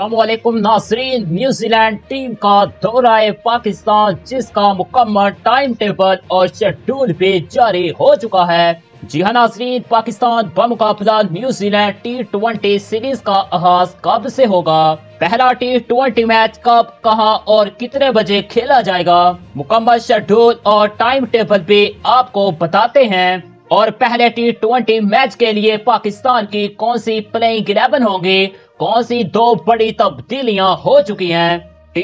अस्सलामुअलैकुम नाज़रीन, New Zealand team का दौरा पाकिस्तान जिसका मुकम्मल टाइम टेबल और शेड्यूल भी जारी हो चुका है। जी हाँ नाज़रीन, पाकिस्तान बमुकाबला न्यूजीलैंड T20 सीरीज का आगाज कब से होगा, पहला T20 मैच कब, कहां और कितने बजे खेला जाएगा, मुकम्मल शेड्यूल और टाइम टेबल भी आपको बताते हैं। और पहले T20 मैच के लिए पाकिस्तान की कौन सी प्लेइंग 11 होंगी, कौन सी दो बड़ी तब्दीलियां हो चुकी हैं,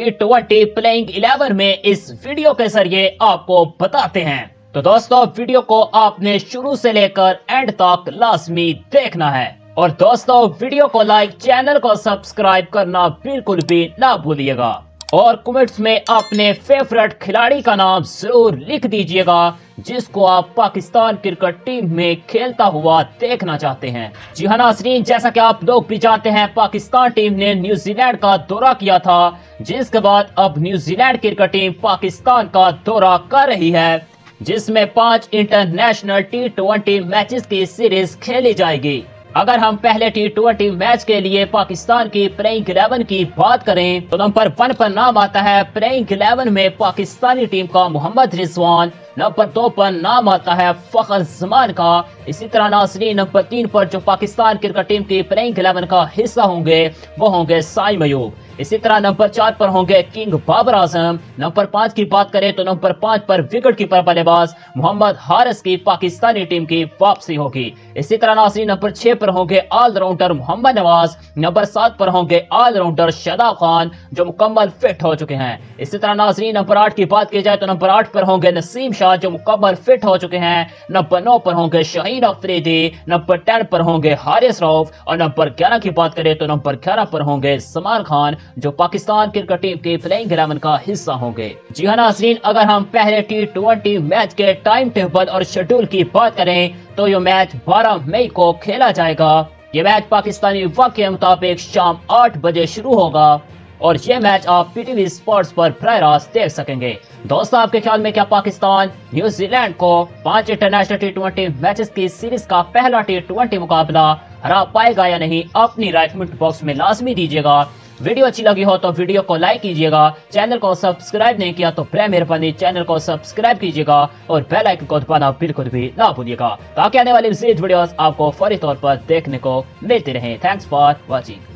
T20 प्लेइंग 11 में इस वीडियो के जरिए आपको बताते हैं। तो दोस्तों, वीडियो को आपने शुरू से लेकर एंड तक लाजमी देखना है। और दोस्तों, वीडियो को लाइक, चैनल को सब्सक्राइब करना बिल्कुल भी ना भूलिएगा। और कमेंट्स में अपने फेवरेट खिलाड़ी का नाम जरूर लिख दीजिएगा जिसको आप पाकिस्तान क्रिकेट टीम में खेलता हुआ देखना चाहते हैं। जी हाँ नाज़रीन, जैसा कि आप लोग भी जानते हैं, पाकिस्तान टीम ने न्यूजीलैंड का दौरा किया था, जिसके बाद अब न्यूजीलैंड क्रिकेट टीम पाकिस्तान का दौरा कर रही है, जिसमें 5 इंटरनेशनल T20 मैचेस की सीरीज खेली जाएगी। अगर हम पहले T20 मैच के लिए पाकिस्तान की प्लेइंग 11 की बात करें तो नंबर 1 पर नाम आता है प्लेइंग 11 में पाकिस्तानी टीम का मोहम्मद रिजवान, नंबर 2 पर नाम आता है फखर जमान का। इसी तरह नाज़रीन, नंबर 3 पर जो पाकिस्तान क्रिकेट टीम की प्लेइंग 11 का हिस्सा होंगे वो होंगे साइम अयूब। इसी तरह नंबर 4 पर होंगे किंग बाबर आजम। नंबर 5 की बात करें तो नंबर 5 पर विकेट कीपर बल्लेबाज मोहम्मद हारिस की पाकिस्तानी टीम की वापसी होगी। इसी तरह नाज़रीन, नंबर 6 पर होंगे ऑलराउंडर मोहम्मद नवाज। नंबर 7 पर होंगे ऑलराउंडर शादाब खान जो मुकम्मल फिट हो चुके हैं। इसी तरह नाज़रीन, नंबर 8 की बात की जाए तो नंबर 8 पर होंगे नसीम शाह जो मुकम्मल फिट हो चुके हैं। नंबर 9 पर होंगे शाहीन अफरीदी। नंबर 10 पर होंगे हारिस रऊफ। और नंबर 11 की बात करें तो नंबर 11 पर होंगे सलमान खान जो पाकिस्तान क्रिकेट टीम की प्लेइंग 11 का हिस्सा होंगे। जी हाँ नाज़रीन, अगर हम पहले T20 मैच के टाइम टेबल और शेड्यूल की बात करें तो ये मैच 12 मई को खेला जाएगा। ये मैच पाकिस्तानी वक्त के मुताबिक शाम 8 बजे शुरू होगा और ये मैच आप PTV स्पोर्ट्स पर बराह रास्त देख सकेंगे। दोस्तों, आपके ख्याल में क्या पाकिस्तान न्यूजीलैंड को 5 इंटरनेशनल T20 मैचेस की सीरीज का पहला T20 मुकाबला हरा पाएगा या नहीं? अपनी राय कमेंट बॉक्स में लाजमी दीजिएगा। वीडियो अच्छी लगी हो तो वीडियो को लाइक कीजिएगा, चैनल को सब्सक्राइब नहीं किया तो बराह मेहरबानी चैनल को सब्सक्राइब कीजिएगा और बेल आइकन को दबाना बिल्कुल भी ना भूलिएगा ताकि आने वाली मज़ीद वीडियोस आपको फौरी तौर पर देखने को मिलती रहे। Thanks for watching.